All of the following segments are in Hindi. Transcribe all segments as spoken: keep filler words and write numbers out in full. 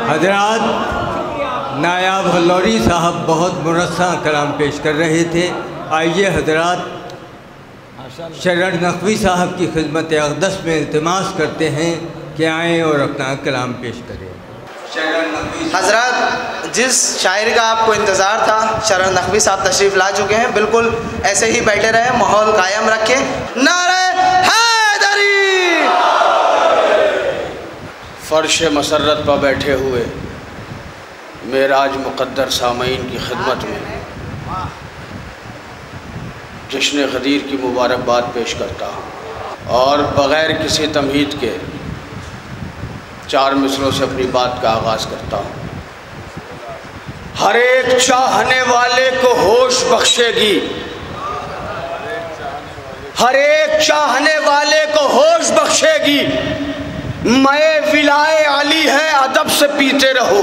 हजरात, नायाब हल्लौरी साहब बहुत मुरस्सा कलाम पेश कर रहे थे। आइए हजरात, शरण नकवी साहब की खिदमत अक़दस में इल्तिमास करते हैं कि आएँ और अपना कलाम पेश करें। हजरात, जिस शायर का आपको इंतज़ार था, शरण नकवी साहब तशरीफ़ ला चुके हैं। बिल्कुल ऐसे ही बैठे रहें, माहौल कायम रखें। नारे हैदरी। फ़र्श मसरत पर बैठे हुए मेराज मुक़द्दर सामईन की खिदमत में जश्न ग़दीर की मुबारकबाद पेश करता हूँ और बग़ैर किसी तमहीद के चार मिसरों से अपनी बात का आगाज़ करता हूँ। हर एक चाहने वाले को होश बख्शेगी, हर एक चाहने वाले को होश बख्शेगी। मैं विलाए अली है, अदब से पीते रहो।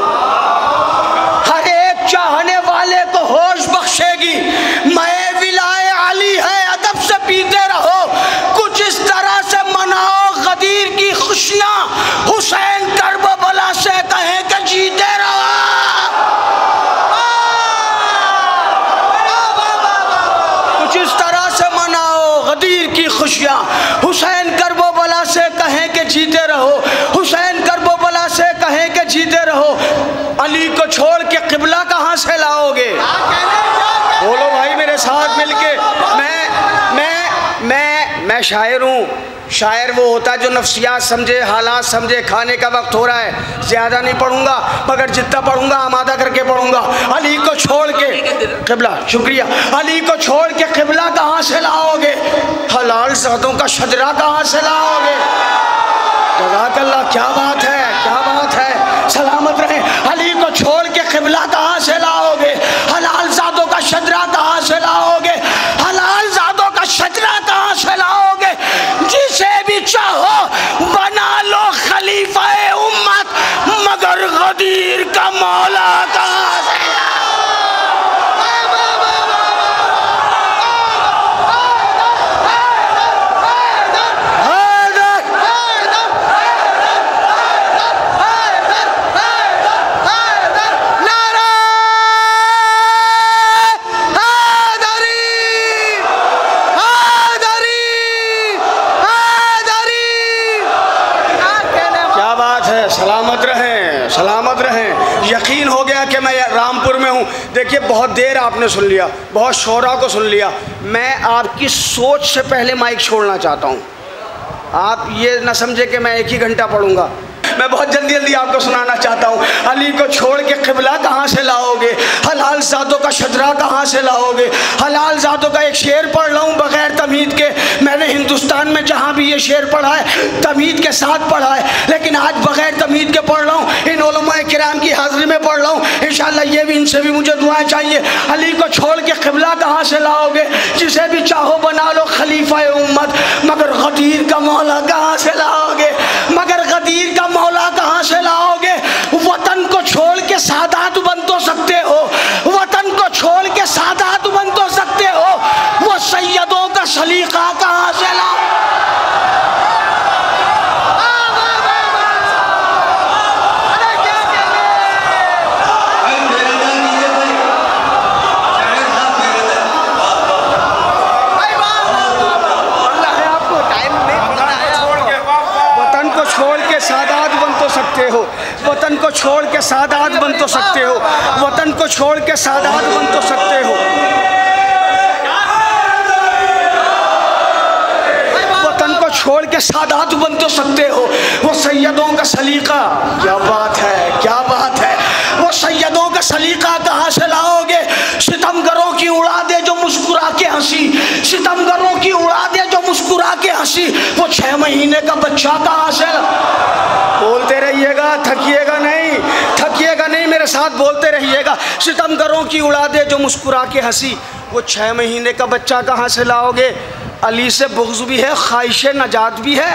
हर एक चाहने वाले को होश बख्शेगी। मैं विलाए अली है, अदब से पीते रहो। कुछ इस तरह से मनाओ गदीर की खुशियाँ, हुसैन करबला से कहें कि जीते रहो। कुछ इस तरह से मनाओ गदीर की खुशियाँ, हुसैन करबला से कहें कि जीते रहो। हुसैन करबला से कहें कि जीते रहो। अली को छोड़ के किबला कहाँ से लाओगे? बोलो भाई मेरे साथ मिलके। मैं मैं मैं मैं शायर हूँ। शायर वो होता है जो नफ्सियात समझे, हालात समझे। खाने का वक्त हो रहा है, ज़्यादा नहीं पढ़ूंगा, मगर जितना पढ़ूंगा आमादा करके पढ़ूंगा। अली को छोड़ के किबला, शुक्रिया। अली को छोड़ के किबला कहाँ से लाओगे? हलाल ज़ादों का शजरा कहाँ से लाओगे? जज़ाकल्लाह, क्या बात है, क्या बात है। सलामत रहे। अली को छोड़ के किबला कहाँ से लाओगे? हलाल ज़ादों का शजरा कहाँ से लाओगे? हलाल ज़ादों का शजरा कहाँ से लाओगे? जिसे भी चाहो बना लो खलीफा उम्मत, मगर गदीर का मौला कहाँ से? सलामत रहें, सलामत रहें। यकीन हो गया कि मैं रामपुर में हूँ। देखिए, बहुत देर आपने सुन लिया, बहुत शोरा को सुन लिया। मैं आपकी सोच से पहले माइक छोड़ना चाहता हूँ। आप ये ना समझे कि मैं एक ही घंटा पढ़ूंगा। मैं बहुत जल्दी जल्दी आपको सुनाना चाहता हूँ। अली को छोड़ के किबला कहाँ से लाओगे? हलाल ज़ादों का शजरा कहाँ से लाओगे? हलाल ज़ादों का एक शेर पढ़ रहा हूँ बग़ैर तमीद के। मैंने हिंदुस्तान में जहाँ भी ये शेर पढ़ा है तमीद के साथ पढ़ा है, लेकिन आज बग़ैर तमीद के पढ़ रहा हूँ। इन उलमाए किराम की हाज़िरी में पढ़ रहा हूँ। इंशाअल्लाह ये भी, इनसे भी मुझे दुआएं चाहिए। अली को छोड़ के किबला कहाँ से लाओगे? जिसे भी चाहो बना लो खलीफा उम्मत, मगर गदीर का मौला कहाँ से लाओगे? मगर गदीर का मौला कहाँ से लाओगे? वतन को छोड़ के सादात बन तो सकते हो, वतन को छोड़ के सादात बन तो सकते हो, वो सैयदों का सलीका कहाँ से लाओ? सकते हो वतन को छोड़ के सादात बन तो सकते हो, वतन को छोड़ के सादात बन तो सकते हो, वतन को छोड़ के सादात बन तो सकते हो। वो सैयदों का सलीका, क्या बात है, क्या बात है। वो सैयदों का सलीका कहाँ से लाओगे? सितमगरों की उड़ा दे जो मुस्कुरा के हंसी, सितमगरों की उड़ा दे जो मुस्कुरा के हंसी। वो छह महीने का बच्चा कहाँ से? बोलते रहिएगा, थकिएगा नहीं, थकिएगा नहीं, मेरे साथ बोलते रहिएगा। सितमगरों की उड़ा दे जो मुस्कुरा के हंसी। वो छह महीने का बच्चा कहाँ से लाओगे? अली से बुग़्ज़ भी है, ख्वाहिश नजात भी है।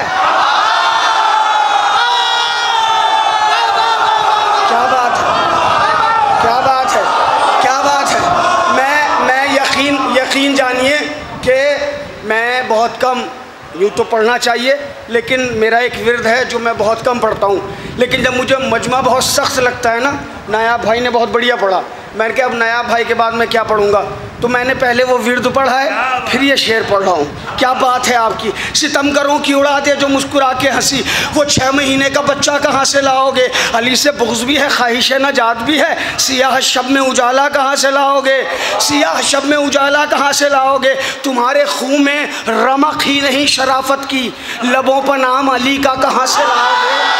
क्या बात है, क्या बात है, क्या बात है। मैं मैं यकीन यकीन जानिए कि मैं बहुत कम, यूँ तो पढ़ना चाहिए लेकिन मेरा एक विरद है जो मैं बहुत कम पढ़ता हूँ। लेकिन जब मुझे मजमा बहुत सख्त लगता है ना, नायाब भाई ने बहुत बढ़िया पढ़ा, मैंने कहा अब नायाब भाई के बाद मैं क्या पढ़ूंगा, तो मैंने पहले वो विरद पढ़ा है, फिर ये शेर पढ़ रहा हूँ। क्या बात है आपकी। सितमगरों की उड़ा दे जो मुस्कुरा के हंसी, वो छः महीने का बच्चा कहाँ से लाओगे। अली से बुग़्ज़ भी है, ख्वाहिश नजात भी है, सियाह शब में उजाला कहाँ से लाओगे, सियाह शब में उजाला कहाँ से लाओगे। तुम्हारे खून में रमक ही नहीं शराफत की, लबों पर नाम अली का कहाँ से लाओगे।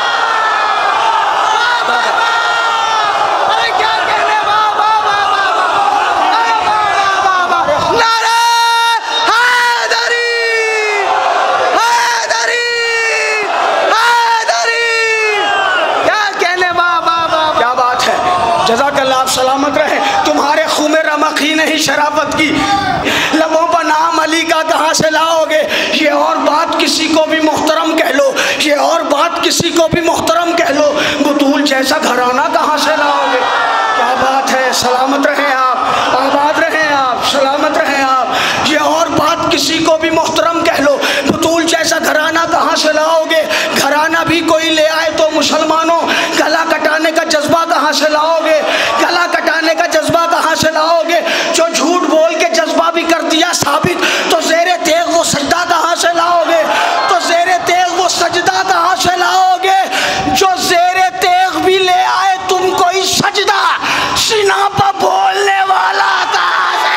जज़ाकल्लाह, आप सलामत रहे। तुम्हारे खून में रमक ही नहीं शराफत की, लबों पर नाम अली का कहाँ से लाओगे। ये और बात किसी को भी मोहतरम कह लो, ये और बात किसी को भी मोहतरम कह लो, बतूल जैसा घराना कहाँ से लाओगे। क्या बात है। सलामत रहें आप, आबाद रहें आप, सलामत रहें आप। ये और बात किसी को भी मोहतरम कह लो, बतूल जैसा घराना कहाँ से लाओगे। घराना भी कोई ले आए तो मुसलमानों, गला कटाने का जज्बा कहाँ से लाओगे, गला कटाने का जज्बा कहाँ से लाओगे। जो झूठ बोल के जज्बा भी कर दिया साबित, तो ज़ेरे तेग वो सजदा कहाँ से लाओगे, तो ज़ेरे तेग वो सजदा कहाँ से लाओगे। जो ज़ेरे तेग भी ले आए तुम कोई सजदा, सीना पर बोलने वाला कहाँ से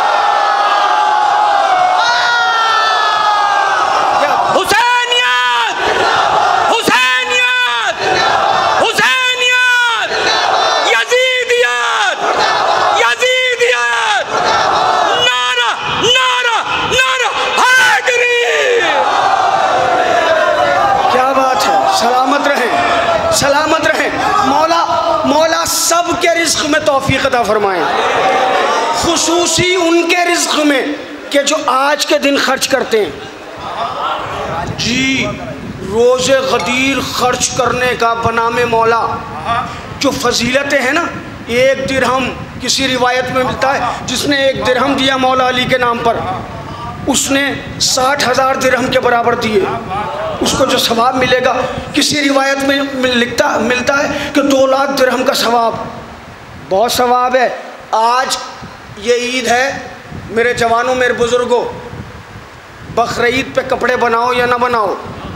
सलामत रहें। मौला मौला सब के रिज़्क़ में तौफ़ीक़ अता फरमाएं, खुसूसी उनके रिज़्क़ में कि जो आज के दिन खर्च करते हैं। जी, रोज़े गदीर खर्च करने का बनामे मौला जो फजीलतें हैं ना, एक दिरहम किसी रिवायत में मिलता है, जिसने एक दिरहम दिया मौला अली के नाम पर, उसने साठ हज़ार दिरहम के बराबर दिए, उसको जो सवाब मिलेगा। किसी रिवायत में लिखता मिलता है कि दो लाख दिरहम का सवाब, बहुत सवाब है। आज ये ईद है मेरे जवानों, मेरे बुज़ुर्गों, बकरीद पे कपड़े बनाओ या ना बनाओ,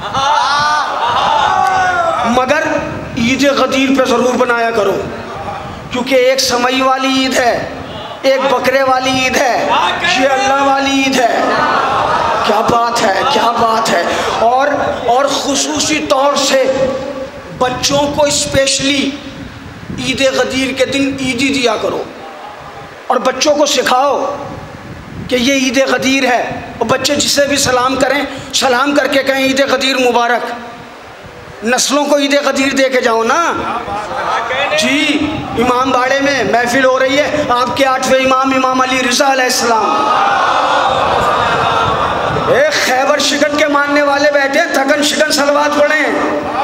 मगर ईद गदीर पे ज़रूर बनाया करो, क्योंकि एक समई वाली ईद है, एक बकरे वाली ईद है, ये अल्लाह वाली ईद है। क्या बात है, क्या बात है। और और खुसूसी तौर से बच्चों को स्पेशली ईद गदीर के दिन ईदी दिया करो और बच्चों को सिखाओ कि ये ईद गदीर है, और बच्चे जिसे भी सलाम करें, सलाम करके कहें ईद गदीर मुबारक। नस्लों को ईद गदीर दे के जाओ ना। जी, इमाम बाड़े में महफिल हो रही है, आपके आठवें इमाम इमाम अली रिज़ा अलैहिस्सलाम, एक खैबर शिकन के मानने वाले बैठे हैं, थकन शिकन सलवात पढ़ें।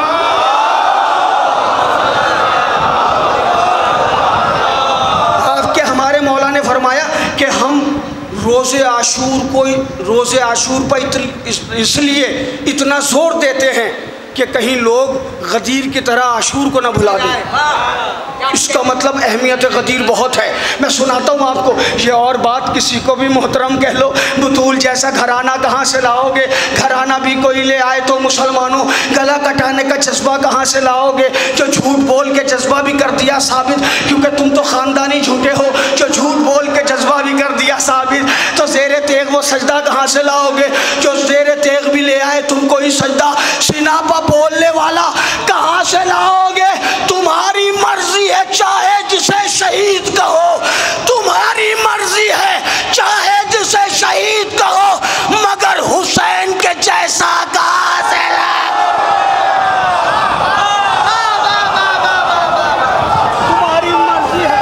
आपके हमारे मौला ने फरमाया कि हम रोज़े आशूर को रोज़े आशूर पर इसलिए इतना ज़ोर देते हैं कि कहीं लोग गदीर की तरह आशूर को ना भुला दें। इसका मतलब अहमियत गदीर बहुत है। मैं सुनाता हूँ आपको, ये और बात किसी को भी मोहतरम कह लो, बतूल जैसा घराना कहाँ से लाओगे। घराना भी कोई ले आए तो मुसलमानों, गला कटाने का जज्बा कहाँ से लाओगे। जो झूठ बोल के जज्बा भी कर दिया साबित, क्योंकि तुम तो ख़ानदानी झूठे हो, जो झूठ बोल के जज्बा भी कर दिया साबित, तो ज़ेरे तेग वो सजदा कहाँ से लाओगे। जो ज़ेरे तेग भी ले आए तुम कोई सजदा, सीना पर बोलने वाला कहाँ से लाओगे। तुम्हारी मर्जी है चाहे जिसे शहीद कहो, तुम्हारी मर्जी है चाहे जिसे शहीद कहो, मगर हुसैन के जैसा कहाँ से तुम्हारी मर्जी है।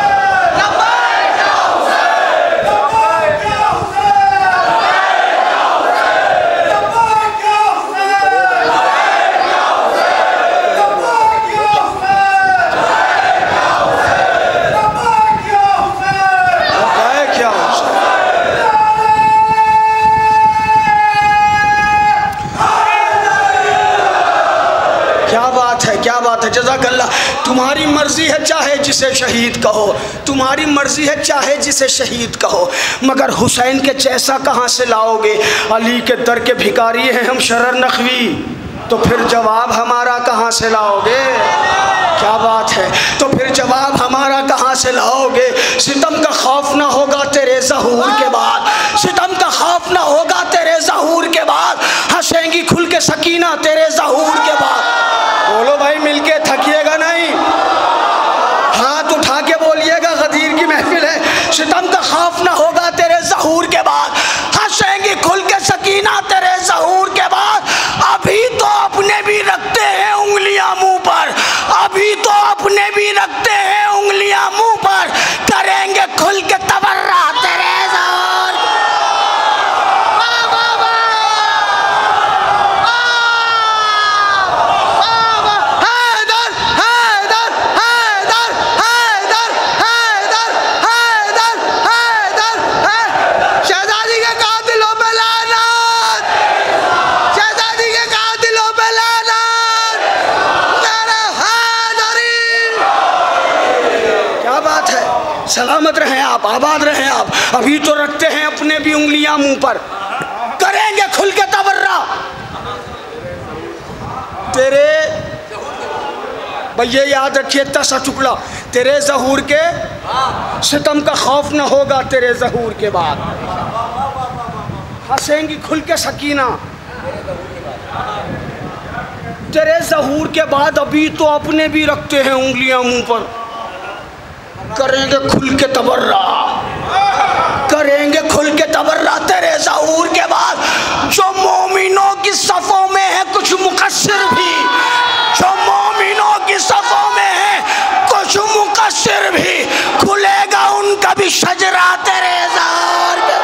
तुम्हारी मर्जी है चाहे जिसे शहीद कहो, तुम्हारी मर्जी है चाहे जिसे शहीद कहो, मगर हुसैन के जैसा कहाँ से लाओगे? अली के दर के भिखारी हैं हम शरर नखवी, तो फिर जवाब हमारा कहाँ से लाओगे? क्या बात है, तो फिर जवाब हमारा कहाँ से लाओगे? सितम का खौफ ना होगा तेरे ज़हूर के बाद, सितम का खौफ ना होगा तेरे ज़हूर के बाद, हंसेंगी खुल के सकीना तेरे ज़हूर के बाद। बोलो भाई मिलके, थकिएगा नहीं, हाथ उठा के बोलिएगा, गदीर की महफिल है। सितम का खौफ ना होगा तेरे ज़हूर के बाद, हंसेंगी खुल के सकीना तेरे ज़हूर के बाद। अभी तो अपने भी रखते हैं उंगलियां मुंह पर, अभी तो अपने भी रखते हैं उंगलियां मुंह पर, करेंगे खुल के तबर्रा तेरे ज़हूर। सलामत रहें आप, आबाद रहें आप, अभी तो रखते हैं अपने भी उंगलियां मुंह पर, करेंगे खुल के तबर्रा तेरे। भैया याद रखिए तसा टुकड़ा, तेरे ज़हूर के सितम का खौफ न होगा तेरे ज़हूर के बाद, हंसेंगी खुल के सकीना तेरे ज़हूर के बाद। अभी तो अपने भी रखते हैं उंगलियां मुंह पर, करेंगे खुल के तबर्रा, करेंगे खुल के तबर्रा तेरे ज़हूर के बाद। जो मोमिनों की सफ़ों में है कुछ मुकस्सिर भी, जो मोमिनों की सफ़ों में है कुछ मुकस्सिर भी, खुलेगा उनका भी शजरा तेरे ज़हूर के।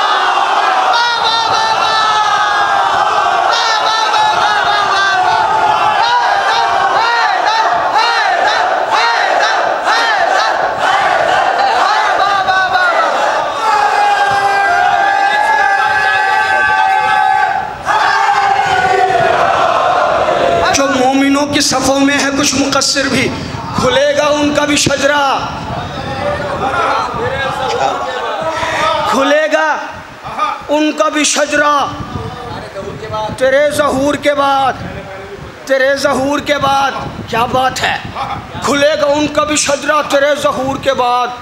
की सफ़ों में है कुछ मुकस्सिर भी, खुलेगा उनका भी शजरा, खुलेगा उनका भी शजरा तेरे ज़हूर के बाद, तेरे ज़हूर के बाद। क्या बात है, खुलेगा उनका भी शजरा तेरे ज़हूर के बाद।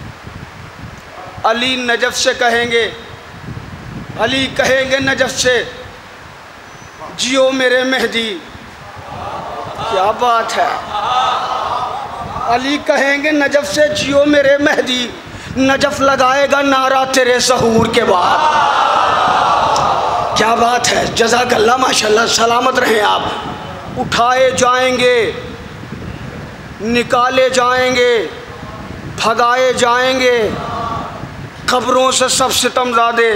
अली नजफ से कहेंगे, अली कहेंगे नजफ से, जियो मेरे मेहदी। क्या बात है, अली कहेंगे नजफ से, जियो मेरे मेहदी। नजफ लगाएगा नारा तेरे ज़हूर के बाद। क्या बात है, जज़ाकल्लाह माशाल्लाह, सलामत रहें आप। उठाए जाएंगे, निकाले जाएंगे, भगाए जाएंगे कब्रों से सब सितमज़ादे।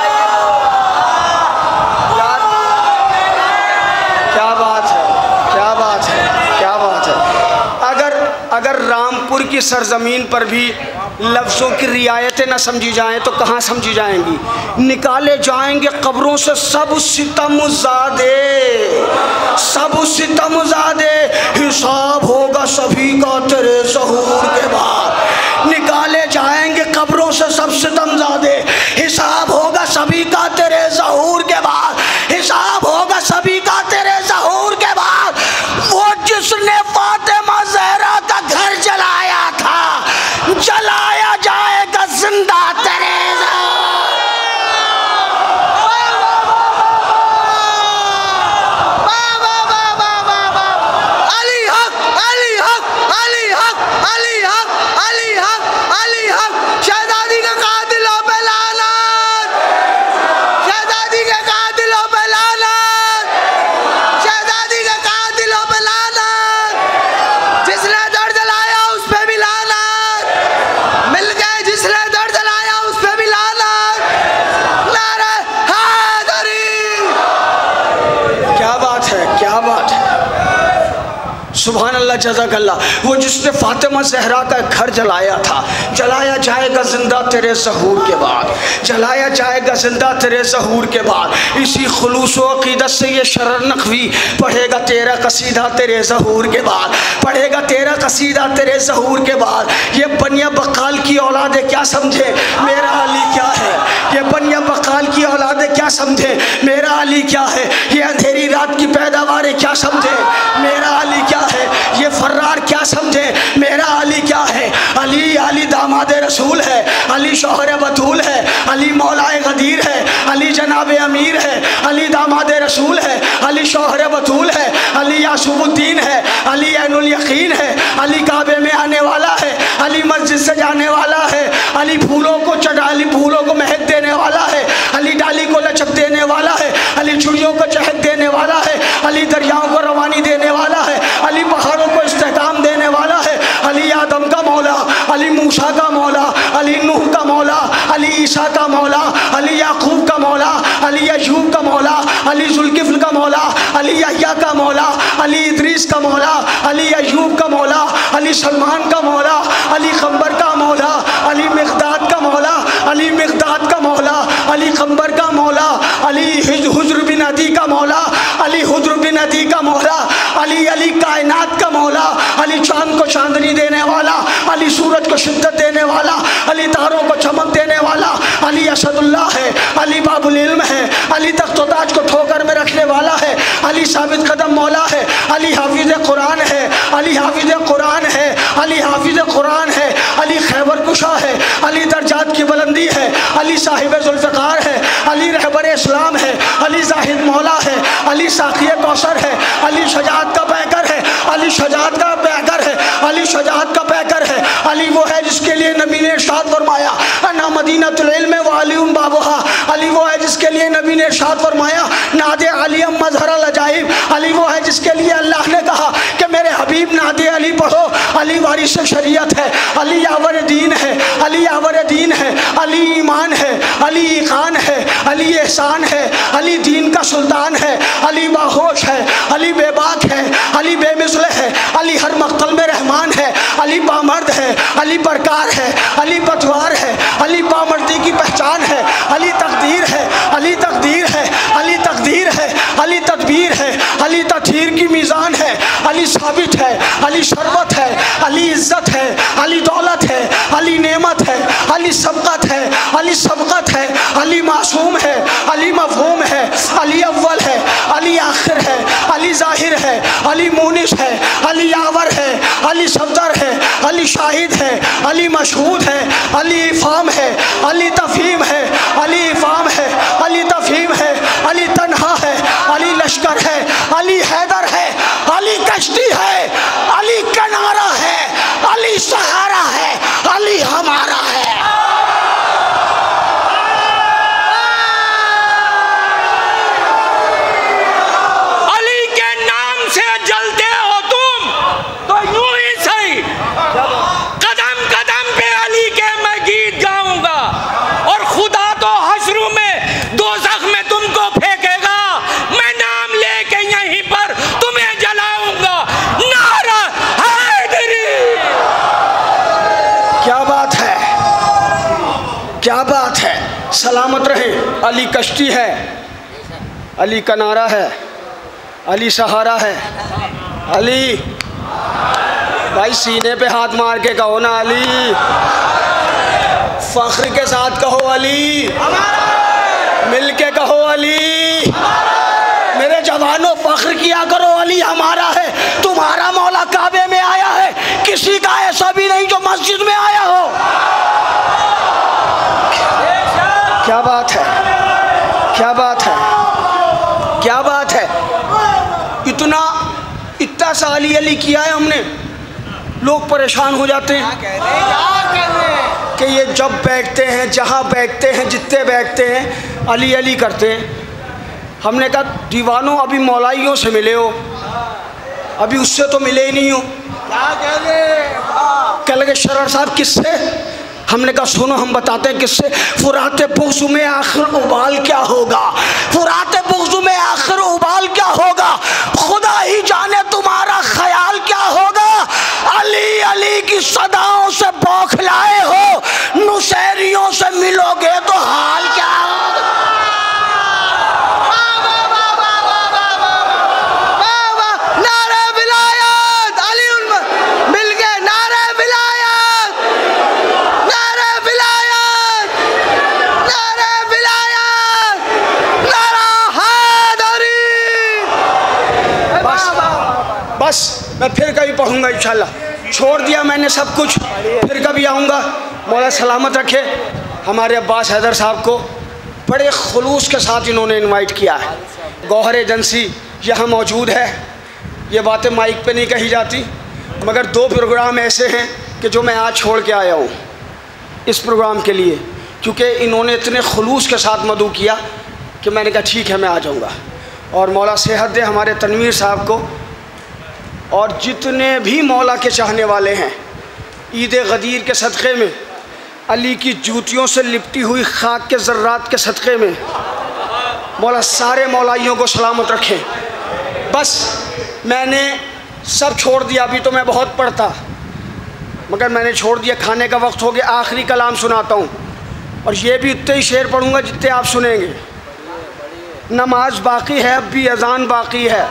क्या बात है, क्या बात है, क्या बात है। अगर अगर रामपुर की सरजमीन पर भी लफ्ज़ों की रियायतें न समझी जाएं तो कहाँ समझी जाएंगी? निकाले जाएंगे कब्रों से सब सितमज़ादे, सब सितमज़ादे, हिसाब होगा सभी का तेरे ज़हूर के बाद। निकाले जाएंगे कब्रों से सब सितमज़ादे, हिसाब होगा सभी का तेरे ज़हूर के बाद, हिसाब होगा सभी का तेरे ज़हूर के बाद। वो जिसने फातिमा ज़हरा का घर जलाया था, जलाया जाएगा जिंदा तेरे अली हक, अली हक, अली हक, अली हक, अली हक, अली हक। शहजादी का कातिलों पे लानत, जज़ाकल्लाह, वो जिसने फातिमा ज़हरा का घर जलाया था, जलाया जाएगा जिंदा तेरे ज़हूर के बाद, जलाया जाएगा जिंदा तेरे ज़हूर के बाद। इसी खुलूस व अक़ीदत से ये शरर नक़वी पढ़ेगा तेरा कसीदा तेरे ज़हूर के बाद, पढ़ेगा तेरा कसीदा तेरे ज़हूर के बाद। ये बनिया बक्काल की औलाद है क्या समझे मेरा अली क्या है, ये बनिया बक्काल की औलाद है क्या समझे मेरा अली क्या है, ये अंधेरी रात की पैदावार है क्या समझे मेरा अली क्या है, ये फर्रार क्या समझे मेरा अली क्या है। अली अली दामाद रसूल है, अली शौहर बतूल है, अली मौलाए गदीर है, अली जनाब अमीर है, अली दामाद रसूल है, अली शौहर बतूल है, अली यासूबुद्दीन है, अली ऐनुल यकीन है, अली काबे में आने वाला है, अली मस्जिद से जाने वाला है, अली फूलों को चढ़ा अली फूलों को महक देने वाला है, अली डाली को लचक देने वाला है, अली चुड़ियों को चहक देने वाला है, अली दरियाओं को रवानी देने वाला है, अली पहाड़ों को इस्तेहकाम देने वाला है, अली आदम का मौला, अली मूसा का मौला, अली नूह का मौला, अली ईसा का मौला, अली याकूब का मौला, अली अय्यूब का मौला, अली जुल्किफ्ल का मौला, अली यहया का मौला, अली इद्रीस का मौला, अली अय्यूब का मौला, अली सलमान का मौला, अली खंबर का मौला, अली मिक़दाद का मौला, अली मिक़दाद का मौला, अली खंबर का मौला, अली हुज्र बिन अदी का मौला, अली हुज्र बिन अदी का मौला, अली अली कायनात का मौला, अली चांद को चांदनी देने वाला, अली सूरज को शिद्दत देने वाला, अली तारों को चमक देने वाला, अली असदुल्लाह है, अली बाबुल इल्म है, अली तख्त व ताज को ठोकर में रखने वाला है, अली साबित कदम मौला है, अली हाफिज कुरान है, अली हाफिज कुरान है, अली हाफिज कुरान है, अली खैबर कुशा है, अली दर्जात की बुलंदी है, अली साहिब जुल्फ़िकार है, अली रहबर इस्लाम है, अली जाहिद मौला है, अली साक़िए कौसर है, अली शजाअत का पैकर है, अली शजाअत का पैकर है, अली शजाअत का पैकर है, अली वो है जिसके लिए नबी ने इरशाद फरमाया अन्ना मदीनतुल इल्म व अलीउम बाबुहा, अली वो है जिसके लिए नबी ने इरशाद फरमाया नादे अलीम मज़हरल अजाइब, अली वो है जिसके लिए अल्लाह ने कहा कि मेरे हबीब नादे अली पढ़ो, अली वारिस शरीयत है, अली यावर दीन है, अली यावर दीन है, अली ईमान है, अली ईकान है, अली एहसान है, अली दीन का सुल्तान है, अली बाहोश है, अली बेबाक है, अली बेमिसल है, अली हर मक़तल में रहमान है, अली बामर्द है, अली बरकार है, अली पतवार है, अली बामर्दी की पहचान है, अली तकदीर है, अली तकदीर है, अली तकदीर है, अली तदबीर है, अली तथहीर की मीज़ान है, अली साबित है, अली शरबत है, अली इज़्ज़त है, अली दौलत है, अली नेमत है, अली सबक़त है, अली सबक़त है, अली मासूम है, अली मफ़हूम है, अली अव्वल है, अली आखिर है, अली ज़ाहिर है, अली मूनिस है, अली यावर है, अली सफ़दर है, अली शाहिद है, अली मशहूद है, अली इफ़ाम है, अली तफ़हीम है, अली इफ़ाम है, अली तफ़हीम है, अली तन्हा है, अली लश्कर है, अली हैदर है, अली कश्ती है, अली किनारा है, अली सहारा है, अली हमारा है। अली के नाम से जलते हो तुम तो यूं ही सही, कदम कदम पे अली के मैं गीत गाऊंगा और खुदा तो हश्र में दोज़ख में तुमको फेंकेगा, मैं नाम लेके यहीं पर तुम्हें जलाऊंगा। नारा हैदरी। क्या बात है, क्या बात है, सलामत रहे। अली कश्ती है, अली किनारा है, अली सहारा है, अली भाई सीने पे हाथ मार के कहो ना अली, फख्र के साथ कहो अली, मिल के कहो अली, मेरे जवानों फख्र किया करो अली हमारा है। तुम्हारा मौला काबे में आया है, किसी का ऐसा भी नहीं जो मस्जिद में आया हो। क्या बात है, क्या बात है, क्या बात है। इतना इतना सा अली अली किया है हमने, लोग परेशान हो जाते हैं कि ये जब बैठते हैं, जहाँ बैठते हैं, जितने बैठते हैं अली अली करते हैं। हमने कहा दीवानों अभी मौलाइयों से मिले हो, अभी उससे तो मिले ही नहीं हो। क्या लगे शरर साहब किससे? हमने कहा सुनो हम बताते हैं किससे। फुराते बुग़्ज़ में आखिर उबाल क्या होगा, फुराते बुग़्ज़ में आखिर उबाल क्या होगा, खुदा ही जाने तुम्हारा ख्याल क्या होगा। की सदाओं से बौखलाए हो, नुसैरियों से मिलोगे तो हाल क्या होगा। नारे विलायत, अली मिल गए, नारे विलायत, नारे विलायत, नारे विलायत, नारा हैदरी। बस बस मैं फिर कभी पढ़ूंगा इंशाल्लाह, छोड़ दिया मैंने सब कुछ, फिर कभी आऊँगा। मौला सलामत रखे। हमारे अब्बास हैदर साहब को बड़े खुलूस के साथ इन्होंने इनवाइट किया है। गौहर एजेंसी यहाँ मौजूद है, ये बातें माइक पे नहीं कही जाती, मगर दो प्रोग्राम ऐसे हैं कि जो मैं आज छोड़ के आया हूँ इस प्रोग्राम के लिए, क्योंकि इन्होंने इतने खुलूस के साथ मदू किया कि मैंने कहा ठीक है मैं आ जाऊँगा। और मौला सेहत दे हमारे तनवीर साहब को, और जितने भी मौला के चाहने वाले हैं, ईद गदीर के सदक़े में, अली की जूतियों से लिपटी हुई खाक के ज़र्रात के सदक़े में, मौला सारे मौलाइयों को सलामत रखें। बस मैंने सब छोड़ दिया, अभी तो मैं बहुत पढ़ता, मगर मैंने छोड़ दिया, खाने का वक्त हो गया। आखिरी कलाम सुनाता हूँ, और ये भी उतने ही शेर पढ़ूँगा जितने आप सुनेंगे। नमाज बाकी है, अब भी अजान बाकी है।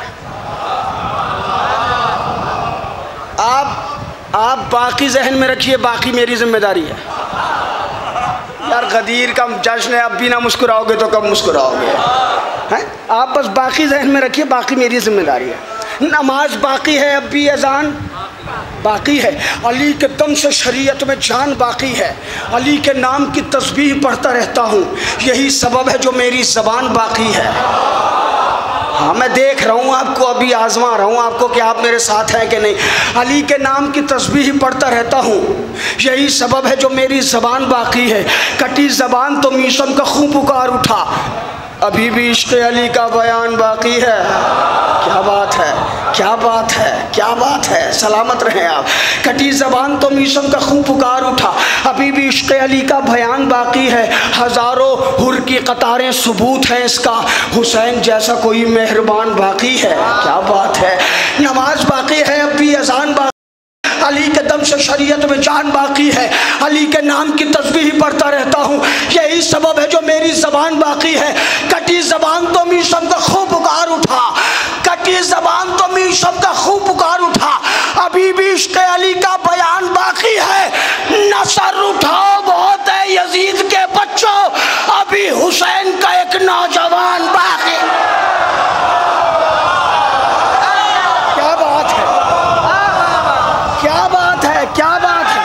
आप आप बाकी जहन में रखिए, बाकी मेरी जिम्मेदारी है। यार गदीर का जश्न है, अब भी ना मुस्कुराओगे तो कब मुस्कुराओगे हैं? आप बस बाकी जहन में रखिए, बाकी मेरी जिम्मेदारी है। नमाज बाकी है, अब भी अजान बाकी है। अली के दम से शरीयत में जान बाकी है। अली के नाम की तस्बीह पढ़ता रहता हूँ, यही सबब है जो मेरी ज़बान बाकी है। हाँ मैं देख रहा हूँ आपको, अभी आजमा रहा हूँ आपको कि आप मेरे साथ हैं कि नहीं। अली के नाम की तस्बीह पढ़ता रहता हूँ, यही सबब है जो मेरी ज़बान बाकी है। कटी ज़बान तो मीशम का खून पुकार उठा, अभी भी इश्क़ अली का बयान बाकी है। क्या बात है, क्या बात है, क्या बात है, सलामत रहें आप। कटी ज़बान तो मीशम का खून पुकार उठा, अभी भी इश्क़ अली का बयान बाकी है। हज़ारों हुर की कतारें सबूत हैं इसका, हुसैन जैसा कोई मेहरबान बाकी है। क्या बात है, नमाज बाकी है, अब भी अज़ान बाकी, अली के दम से शरीयत में जान बाकी है। अली के नाम की तस्बीह पढ़ता रहता हूँ, यही सबब है जो मेरी ज़बान बाकी है। कटी ज़बान तो मीशम का खून पुकार उठा, कटी ज़बान तो मीशम का खून पुकार उठा, अभी भी इश्क़ अली का बयान बाकी है। नसर उठाओ बहुत है यजीद के बच्चों, अभी हुसैन का एक नौजवान बाकी। क्या बात है, क्या बात है, क्या बात है।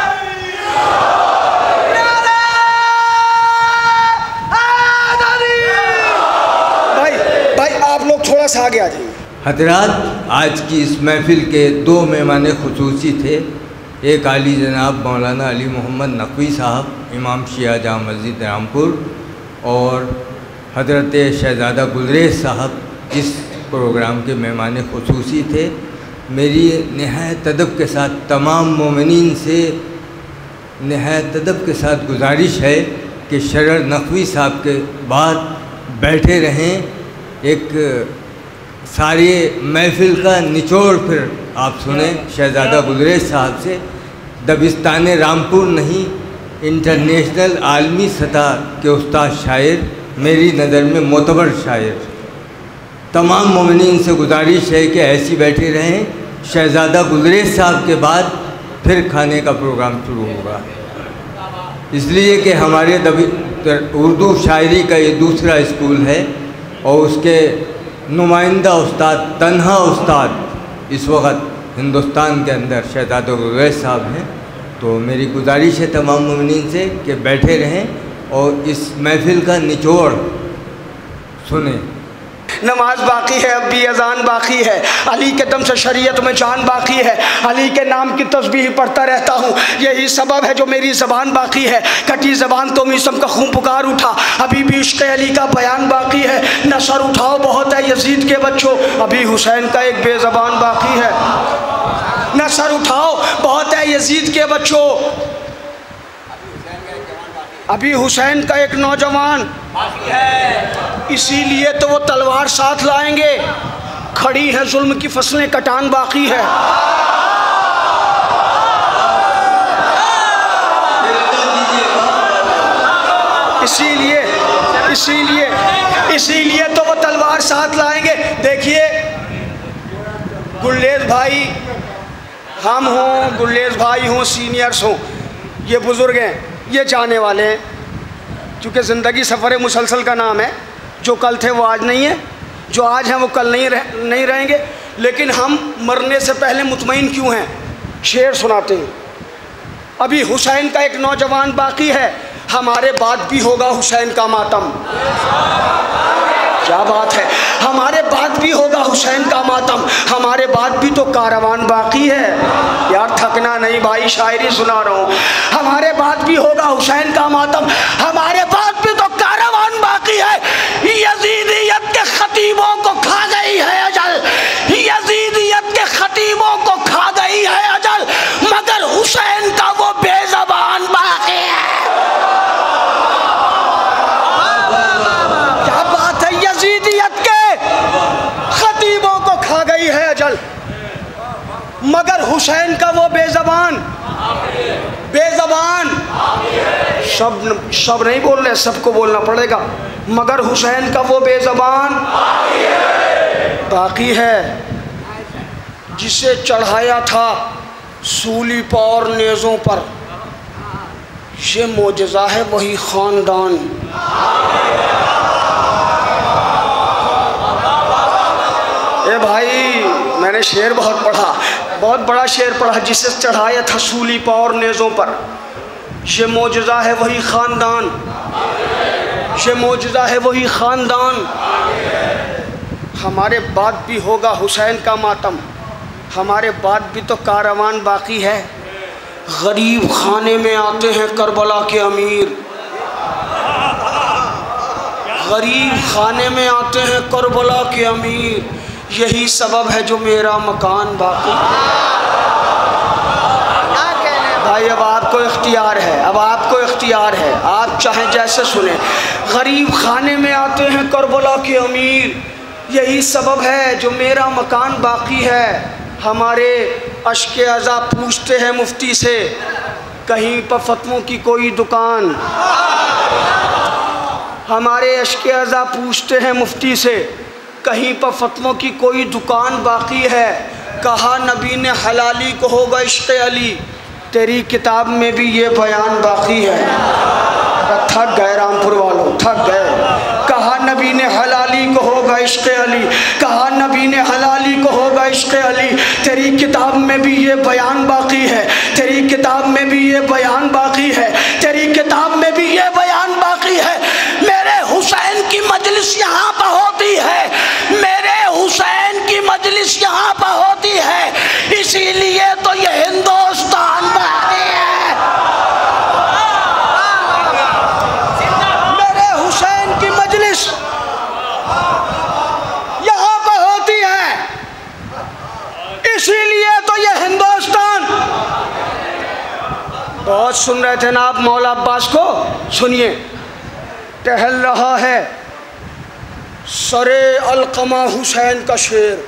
भाई भाई आप लोग थोड़ा सा आगे आ जाइए। हजरात, आज की इस महफिल के दो मेहमान खुसूसी थे। एक आली जनाब मौलाना अली मोहम्मद नकवी साहब, इमाम शिया जामा मस्जिद रामपुर, और हजरत शहज़ादा गुलरेज साहब इस प्रोग्राम के मेहमान खुसूसी थे। मेरी नहायत अदब के साथ तमाम मोमिनीन से नहायत अदब के साथ गुजारिश है कि शरर नकवी साहब के बाद बैठे रहें। एक सारे महफिल का निचोड़ फिर आप सुने शहज़ादा गुलरेज साहब से। दबिस्तान रामपुर नहीं, इंटरनेशनल आलमी सतह के उस्ताद शायर, मेरी नज़र में मोतबर शायर। तमाम मोमिनीन से गुजारिश है कि ऐसी बैठे रहें। शहज़ादा गुलरेज साहब के बाद फिर खाने का प्रोग्राम शुरू होगा, इसलिए कि हमारे दबी उर्दू शायरी का ये दूसरा स्कूल है, और उसके नुमाइंदा उस्ताद, तन्हा उस्ताद इस वक्त हिंदुस्तान के अंदर शहज़ादा गुलरेज साहब हैं। तो मेरी गुजारिश है तमाम मोमिनीन से कि बैठे रहें और इस महफिल का निचोड़ सुने। नमाज बाकी है, अब भी अजान बाकी है, अली के दम से शरीयत में जान बाकी है। अली के नाम की तस्बीह पढ़ता रहता हूँ, यही सबब है जो मेरी ज़बान बाकी है। कटी ज़बान तो मीसम का खून पुकार उठा, अभी भी इश्क़ अली का बयान बाकी है। नसर उठाओ बहुत है यजीद के बच्चों, अभी हुसैन का एक बेज़बान बाकी है। नसर उठाओ बहुत है यजीद के बच्चों, अभी हुसैन का एक नौजवान बाकी है। इसीलिए तो वो तलवार साथ लाएंगे, खड़ी है जुल्म की फसलें कटान बाकी है। इसीलिए इसीलिए तो वो तलवार साथ लाएंगे। देखिए गुलेज भाई हम हों, गुलेज भाई हों, सीनियर्स हों, ये बुज़ुर्ग हैं, ये जाने वाले हैं, क्योंकि ज़िंदगी सफ़र मुसलसल का नाम है। जो कल थे वो आज नहीं है, जो आज हैं वो कल नहीं रह, नहीं रहेंगे। लेकिन हम मरने से पहले मुतमईन क्यों हैं? शेर सुनाते हैं। अभी हुसैन का एक नौजवान बाकी है, हमारे बाद भी होगा हुसैन का मातम। क्या बात है, हमारे बाद भी होगा हुसैन का मातम, हमारे बाद भी तो कारवान बाकी है। यार थकना नहीं भाई, शायरी सुना रहा हूँ। हमारे बाद भी होगा हुसैन का मातम, हमारे बाद भी तो कारवान बाकी है। यजीदियत के खतीबों को खा गई है अजल, यजीदियत के खतीबों को खा गई है अजल, मगर हुसैन का वो बेज़बान बाकी है। क्या बात है, यजीदियत के खतीबों को खा गई है अजल, मगर हुसैन का वो बेज़बान बेज़बान सब सब नहीं बोल रहे, सबको बोलना पड़ेगा। मगर हुसैन का वो बेज़बान बाकी है, जिसे चढ़ाया था सूली पर और नेज़ों पर, ये मोजज़ा है वही ख़ानदान। ए भाई मैंने शेर बहुत पढ़ा, बहुत बड़ा शेर पढ़ा। जिसे चढ़ाया था सूली पर और नेज़ों पर, ये मोजज़ा है वही ख़ानदान, ये मोजज़ा है वही ख़ानदान। हमारे बाद भी होगा हुसैन का मातम, हमारे बाद भी तो कारवान बाकी है। गरीब खाने में आते हैं करबला के अमीर, गरीब खाने में आते हैं करबला के अमीर, यही सबब है जो मेरा मकान बाकी। भाई अब आपको इख्तियार है, अब आपको इख्तियार है, आप चाहें जैसे सुने। गरीब खाने में आते हैं करबला के अमीर, यही सबब है जो मेरा मकान बाकी है। हमारे अश्के अज़ा पूछते हैं मुफ्ती से, कहीं पर फतवों की कोई दुकान। हमारे अश्के अज़ा पूछते हैं मुफ्ती से, कहीं पर फतवों की कोई दुकान बाकी है। कहा नबी ने हलाली को होगा इश्क़ अली, तेरी किताब में भी ये बयान बाकी है। थक गए रामपुर वालों, थक गए। कहा नबी ने हलाली को होगा इश्क़ अली, कहा नबी ने हलाली को होगा इश्क़ अली, तेरी किताब में भी ये बयान बाकी है, तेरी किताब में भी ये बयान बाकी है, तेरी किताब में भी ये बयान बाकी है। मेरे हुसैन की मजलिस यहाँ पर होती है, मेरे हुसैन की मजलिस यहाँ पर होती है, इसीलिए तो ये हिंदुस्तान बाकी है। मेरे हुसैन की मजलिस यहाँ पर होती है, इसीलिए तो ये हिंदुस्तान। बहुत सुन रहे थे ना आप मौला अब्बास को, सुनिए। टहल रहा है सरे अलकमा हुसैन का शेर।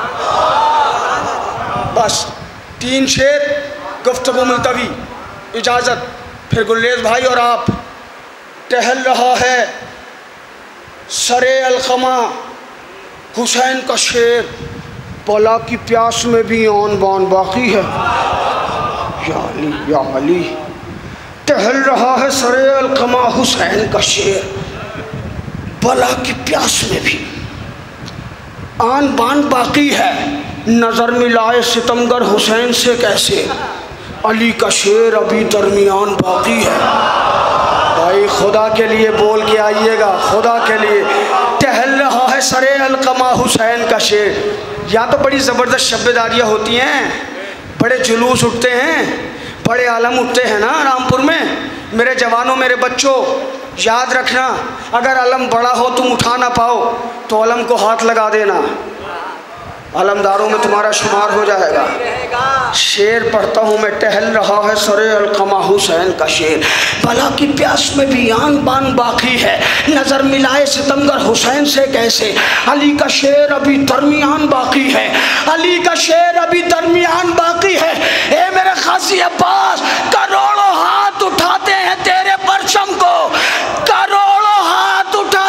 बस तीन शेर, गुफ्तगू मुलतवी, इजाज़त, फिर गुलेज भाई और आप। टहल रहा है सरे अलकमा हुसैन का शेर, बला की प्यास में भी आन बान बाकी है। या अली या अली। टहल रहा है सरे अलकमा हुसैन का शेर, बला की प्यास में भी आन बान बाकी है। नज़र मिलाए सितमगर हुसैन से कैसे, अली का शेर अभी दरमियान बाकी है। भाई खुदा के लिए बोल के आइएगा, खुदा के लिए। टहल रहा है सरे अलकमा हुसैन का शेर। यहाँ तो बड़ी ज़बरदस्त शब्बेदारियाँ होती हैं, बड़े जुलूस उठते हैं, बड़े आलम उठते हैं ना रामपुर में। मेरे जवानों, मेरे बच्चों, याद रखना, अगर अलम बड़ा हो तुम उठा ना पाओ तो अलम को हाथ लगा देना, अलमदारों में तुम्हारा शुमार हो जाएगा। शेर पढ़ता हूँ मैं। टहल रहा है सरे अलकमा हुसैन का शेर, बला की प्यास में भी आन बान बाकी है। नज़र मिलाए सितमगर हुसैन से कैसे, अली का शेर अभी दरमियान बाकी है, अली का शेर अभी दरमियान बाकी है। ए मेरे खासी अब्बास, करोड़ों हाथ उठाते हैं तेरे परचम को, करोड़ों हाथ उठा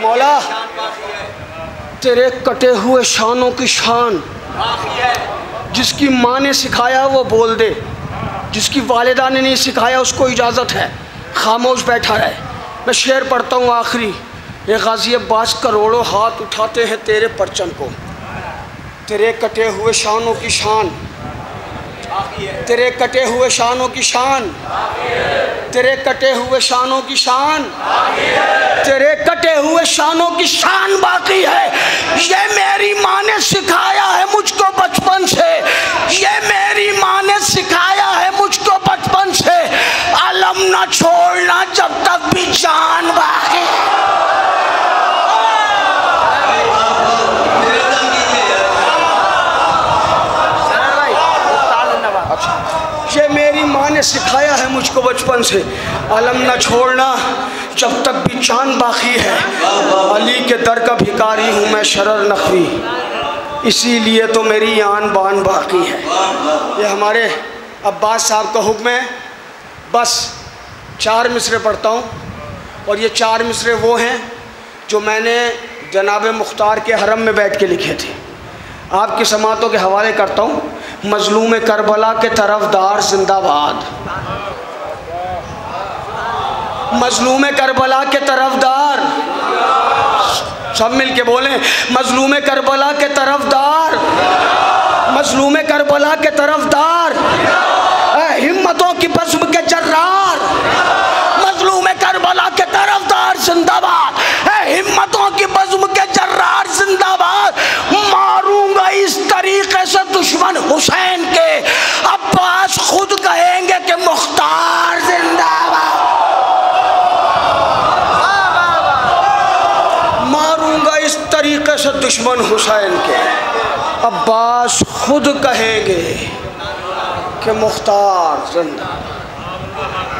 मौला तेरे कटे हुए शानों की शान, जिसकी माँ ने सिखाया वो बोल दे, जिसकी वालिदा ने नहीं सिखाया उसको इजाज़त है खामोश बैठा रहे। मैं शेर पढ़ता हूँ आखिरी। ये गाजी अब्बास करोड़ों हाथ उठाते हैं तेरे परचम को, तेरे कटे हुए शानों की शान, तेरे कटे हुए शानों की शान, तेरे कटे हुए शानों की शान, तेरे कटे हुए शानों की शान बाकी है। ये मेरी माँ ने सिखाया है मुझको बचपन से, ये मेरी माँ ने सिखाया है मुझको बचपन से। आलम ना छोड़ना जब तक भी जान बाकी है। ये मेरी माँ ने सिखाया है मुझको बचपन से, अलम न छोड़ना जब तक भी जान बाकी है। अली के दर का भिखारी हूँ मैं शरर नखवी, इसीलिए तो मेरी आन बान बाकी है। ये हमारे अब्बास साहब का हुक्म है। बस चार मिसरे पढ़ता हूँ, और ये चार मिसरे वो हैं जो मैंने जनाब मुख्तार के हरम में बैठ के लिखे थे। आपकी समातों के हवाले करता हूँ। मजलूम करबला के तरफदार जिंदाबाद, मजलूम करबला के तरफदार, सब मिल के बोलें, मजलूम करबला के तरफदार, मजलूम करबला के तरफदार, हिम्मतों की बज़्म के जर्रार, मजलूम करबला के तरफदार जिंदाबाद, हिम्मतों की बज़्म के जर्रार जिंदाबाद। मारूंगा इस तरीके से दुश्मन हुसैन के, अब्बास खुद कहेंगे कि मुख्तार जिंदाबाद। मारूंगा इस तरीके से दुश्मन हुसैन के, अब्बास खुद कहेंगे कि मुख्तार जिंदाबाद।